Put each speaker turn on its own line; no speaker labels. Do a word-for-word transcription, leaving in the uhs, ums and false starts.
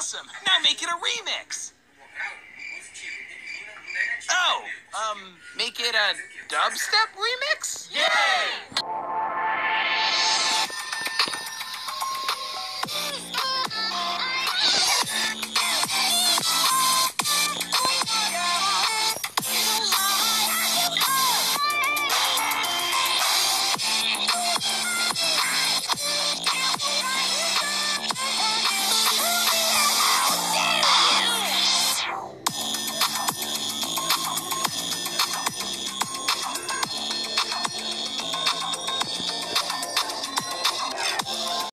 Awesome! Now make it a remix! Oh, um, make it a dubstep remix? Yay!